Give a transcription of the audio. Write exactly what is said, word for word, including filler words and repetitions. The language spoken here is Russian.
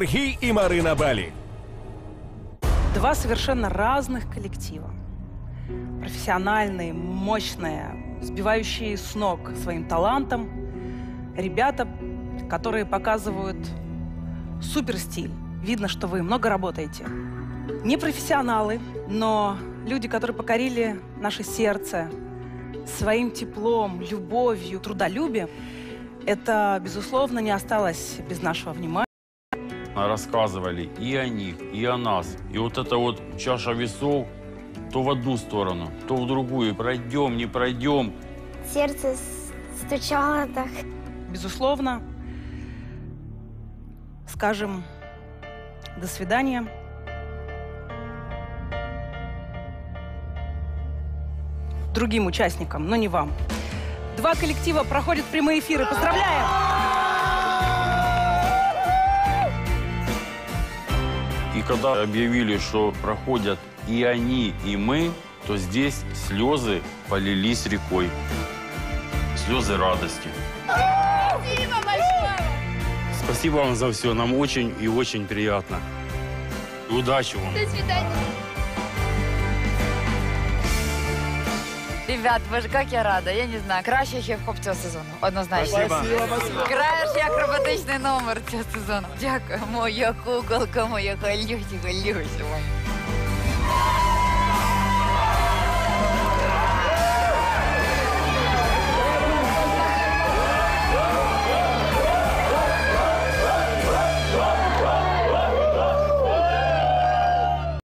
Сергей и Марина Бали. Два совершенно разных коллектива. Профессиональные, мощные, сбивающие с ног своим талантом. Ребята, которые показывают суперстиль. Видно, что вы много работаете. Не профессионалы, но люди, которые покорили наше сердце своим теплом, любовью, трудолюбием. Это, безусловно, не осталось без нашего внимания. Рассказывали и о них, и о нас. И вот эта вот чаша весов то в одну сторону, то в другую. Пройдем, не пройдем. Сердце стучало так. Безусловно, скажем до свидания. Другим участникам, но не вам. Два коллектива проходят прямые эфиры. Поздравляем! И когда объявили, что проходят и они, и мы, то здесь слезы полились рекой. Слезы радости. Спасибо большое! Спасибо вам за все. Нам очень и очень приятно. Удачи вам. До свидания. Ребят, боже, як я рада, я не знаю, краще, ніж хоп цього сезону, однозначно. Спасибо. Кращий акробатичний номер цього сезону. Дякую, моя куколка, моя халюсі, халюсі.